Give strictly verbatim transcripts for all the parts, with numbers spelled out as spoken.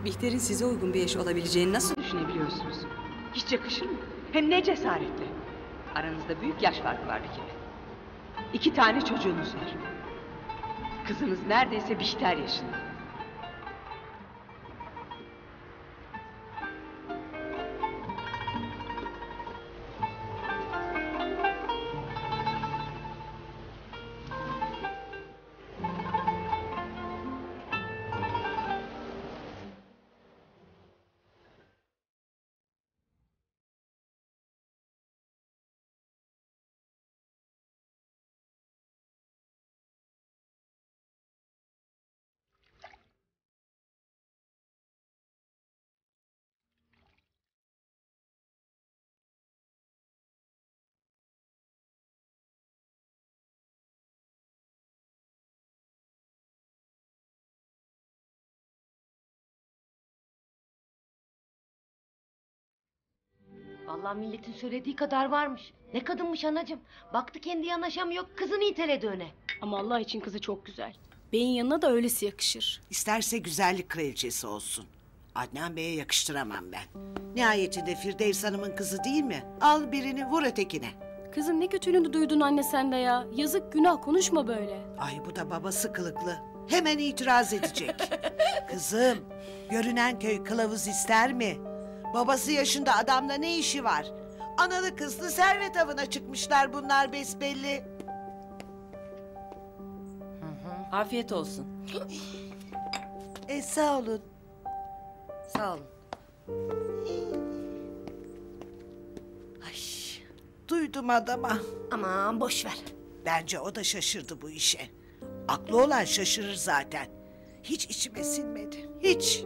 Bihter'in size uygun bir eş olabileceğini nasıl düşünebiliyorsunuz? Hiç yakışır mı? Hem ne cesaretle. Aranızda büyük yaş farkı var bir kere. İki tane çocuğunuz var. Kızınız neredeyse Bihter yaşında. Vallahi milletin söylediği kadar varmış. Ne kadınmış anacığım. Baktı kendi yanaşamıyor, kızını iteledi öne. Ama Allah için kızı çok güzel. Beyin yanına da öylesi yakışır. İsterse güzellik kraliçesi olsun. Adnan Bey'e yakıştıramam ben. Nihayetinde Firdevs Hanım'ın kızı değil mi? Al birini vur ötekine. Kızın ne kötülüğünü duydun anne sen de ya. Yazık günah, konuşma böyle. Ay bu da babası kılıklı. Hemen itiraz edecek. Kızım, görünen köy kılavuz ister mi? Babası yaşında adamla ne işi var? Analı kızlı servet avına çıkmışlar bunlar besbelli. Afiyet olsun. E sağ olun. Sağ olun. Ay, duydum adama. Aman boş ver. Bence o da şaşırdı bu işe. Aklı olan şaşırır zaten. Hiç içime sinmedi. Hiç.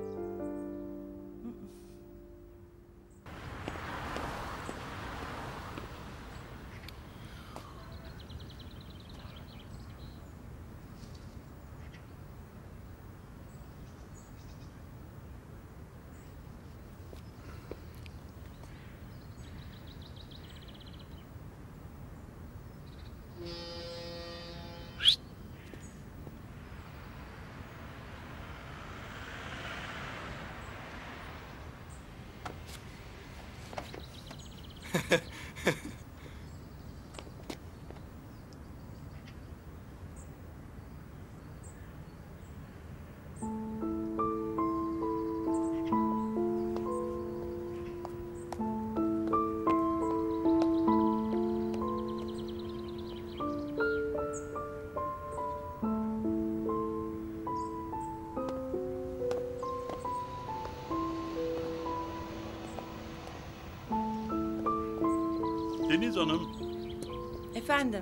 Deniz Hanım. Efendim.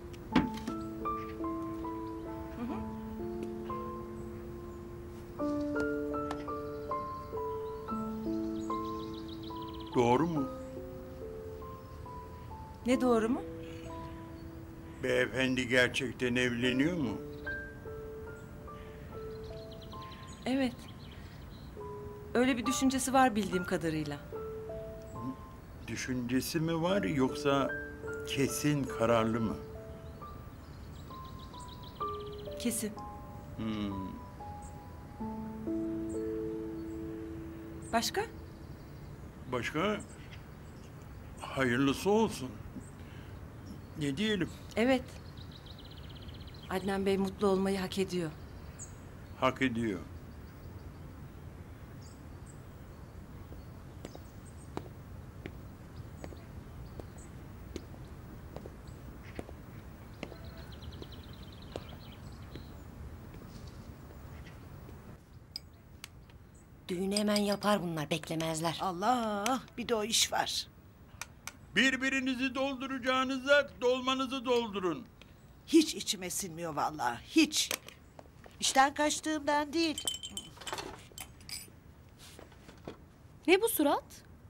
Hı hı. Doğru mu? Ne doğru mu? Beyefendi gerçekten evleniyor mu? Evet. Öyle bir düşüncesi var bildiğim kadarıyla. Düşüncesi mi var yoksa kesin kararlı mı? Kesin. Hmm. Başka? Başka? Hayırlısı olsun. Ne diyelim? Evet. Adnan Bey mutlu olmayı hak ediyor. Hak ediyor. Düğünü hemen yapar bunlar, beklemezler. Allah, bir de o iş var. Birbirinizi dolduracağınıza dolmanızı doldurun. Hiç içime sinmiyor vallahi, hiç. İşten kaçtığımdan değil. Ne bu surat?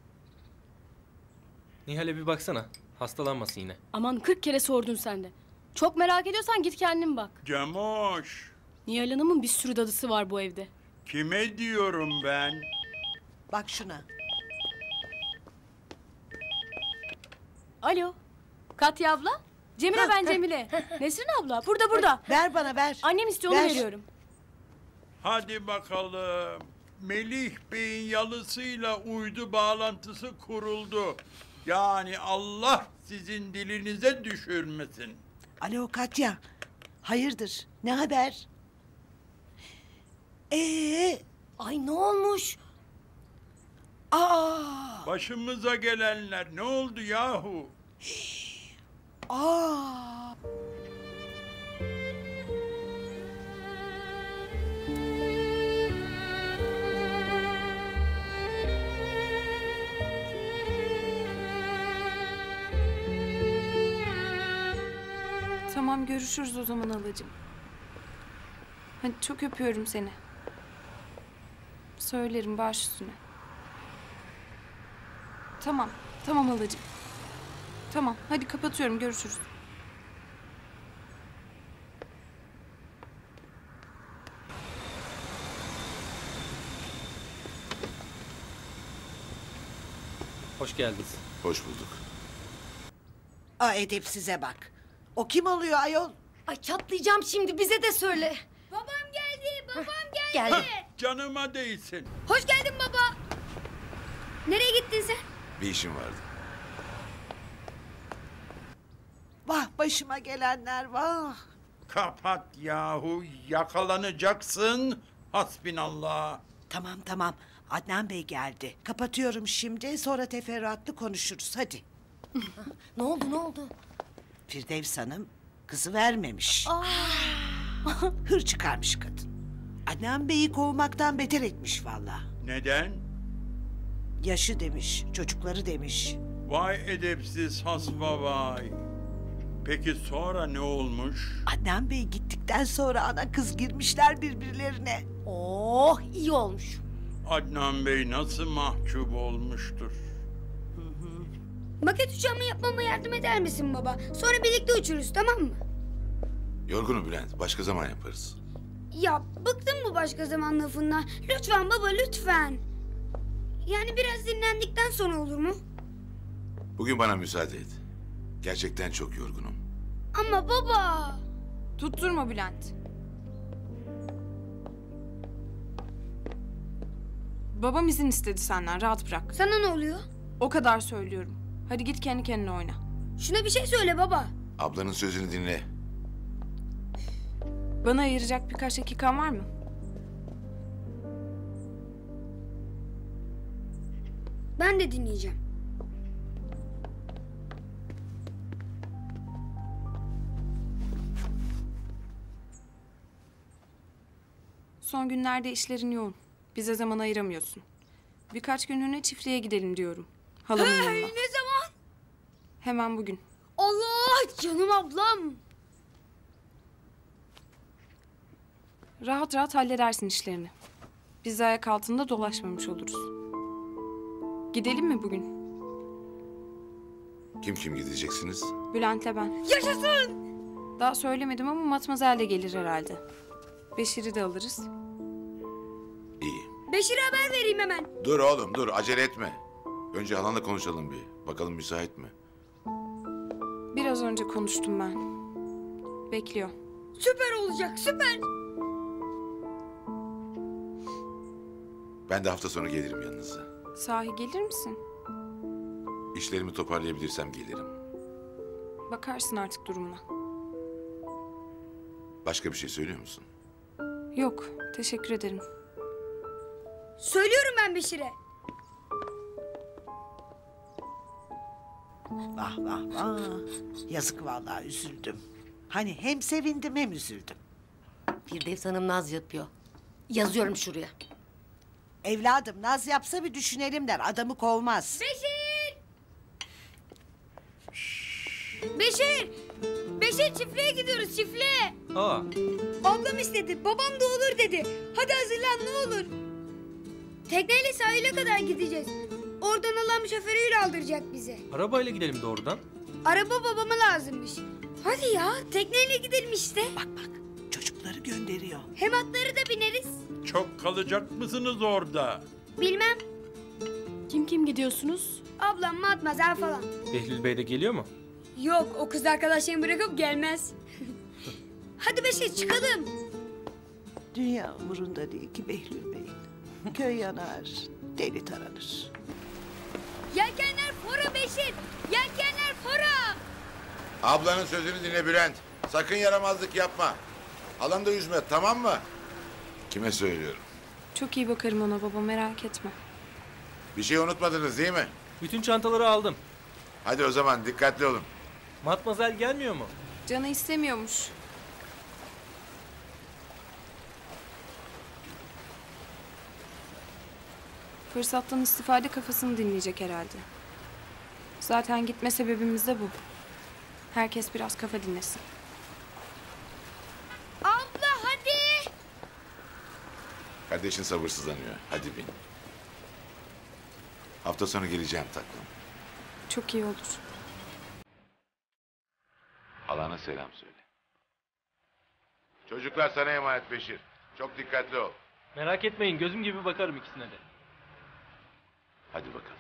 Nihal'e bir baksana. Hastalanmasın yine. Aman kırk kere sordun sen de. Çok merak ediyorsan git kendin bak. Camoş. Nihal Hanım'ın bir sürü dadısı var bu evde. Kime diyorum ben? Bak şuna. Alo. Katya abla. Cemile Ha, ben ha. Cemile. Nesrin abla burada burada. Ver bana ver. Annem istiyor onu Ver. veriyorum. Hadi bakalım. Melih Bey'in yalısıyla uydu bağlantısı kuruldu. Yani Allah sizin dilinize düşürmesin. Alo Katya. Hayırdır? Ne haber? Ee, Ay ne olmuş? aa, Başımıza gelenler ne oldu yahu? aa. Tamam görüşürüz o zaman halacığım. Hadi çok öpüyorum seni. Söylerim baş üstüne. Tamam, tamam halacığım. Tamam, hadi kapatıyorum, görüşürüz. Hoş geldiniz. Hoş bulduk. Aa, edepsize bak. O kim oluyor ayol? Ay çatlayacağım şimdi, bize de söyle. Babam geldi, babam geldi. Geldi. Canıma değsin. Hoş geldin baba. Nereye gittin sen? Bir işim vardı. Vah başıma gelenler vah. Kapat yahu, yakalanacaksın. Hasbinallah. Tamam tamam. Adnan Bey geldi. Kapatıyorum şimdi, sonra teferruatlı konuşuruz. Hadi. Ne oldu ne oldu? Firdevs Hanım kızı vermemiş. Hır çıkarmış kadın. Adnan Bey'i kovmaktan beter etmiş vallahi. Neden? Yaşı demiş, çocukları demiş. Vay edepsiz hasba vay. Peki sonra ne olmuş? Adnan Bey gittikten sonra ana kız girmişler birbirlerine. Oh iyi olmuş. Adnan Bey nasıl mahcup olmuştur? Maket uçağımı yapmama yardım eder misin baba? Sonra birlikte uçuruz, tamam mı? Yorgunum Bülent. Başka zaman yaparız. Ya bıktım bu başka zaman lafından. Lütfen baba, lütfen. Yani biraz dinlendikten sonra olur mu? Bugün bana müsaade et. Gerçekten çok yorgunum. Ama baba. Tutturma Bülent. Babam izin istedi senden, rahat bırak. Sana ne oluyor? O kadar söylüyorum. Hadi git kendi kendine oyna. Şuna bir şey söyle baba. Ablanın sözünü dinle. Bana ayıracak birkaç dakikan var mı? Ben de dinleyeceğim. Son günlerde işlerin yoğun. Bize zaman ayıramıyorsun. Birkaç günlüğüne çiftliğe gidelim diyorum. Halamın yanına. Ne zaman? Hemen bugün. Allah, canım ablam. Rahat rahat halledersin işlerini. Biz de ayak altında dolaşmamış oluruz. Gidelim mi bugün? Kim kim gideceksiniz? Bülent'le ben. Yaşasın. Daha söylemedim ama Matmazel de gelir herhalde. Beşir'i de alırız. İyi. Beşir'e haber vereyim hemen. Dur oğlum dur. Acele etme. Önce halanla konuşalım bir. Bakalım müsait mi? Biraz önce konuştum ben. Bekliyor. Süper olacak, süper. Ben de hafta sonu gelirim yanınıza. Sahi gelir misin? İşlerimi toparlayabilirsem gelirim. Bakarsın artık durumuna. Başka bir şey söylüyor musun? Yok, teşekkür ederim. Söylüyorum ben Beşir'e. Vah vah vah. Yazık vallahi, üzüldüm. Hani hem sevindim hem üzüldüm. Firdevs Hanım naz yapıyor. Yazıyorum şuraya. Evladım naz yapsa bir düşünelim der. Adamı kovmaz. Beşir! Beşir! Beşir, çiftliğe gidiyoruz, çiftliğe. Aa, Ablam istedi, babam da olur dedi. Hadi hazırlan, ne olur. Tekneyle sahile kadar gideceğiz. Oradan alan şoförüyle aldıracak bizi. arabayla gidelim doğrudan. Araba babama lazımmış. Hadi ya, tekneyle gidelim işte. Bak bak, çocukları gönderiyor. Hem atları da bineriz. Çok kalacak mısınız orada? Bilmem, Kim kim gidiyorsunuz? ablam, Matmazel falan. Behlül Bey de geliyor mu? Yok, o kız arkadaşlarını bırakıp gelmez. Hadi Beşir, çıkalım. Dünya umurunda değil ki Behlül Bey'in. Köy yanar, deli taranır. Yelkenler fora Beşir. Yelkenler fora. Ablanın sözünü dinle Bülent. Sakın yaramazlık yapma. Alanda yüzme, tamam mı? Kime söylüyorum? Çok iyi bakarım ona baba, merak etme. Bir şey unutmadınız değil mi? Bütün çantaları aldım. Hadi o zaman dikkatli olun. Matmazel gelmiyor mu? Canı istemiyormuş. Fırsattan istifade kafasını dinleyecek herhalde. Zaten gitme sebebimiz de bu. Herkes biraz kafa dinlesin. Abla hadi. Kardeşin sabırsızlanıyor. Hadi bin. Hafta sonu geleceğim tatlım. Çok iyi olur. Alana selam söyle. Çocuklar sana emanet Beşir. Çok dikkatli ol. Merak etmeyin, gözüm gibi bakarım ikisine de. Hadi bakalım.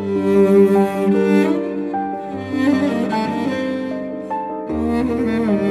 Müzik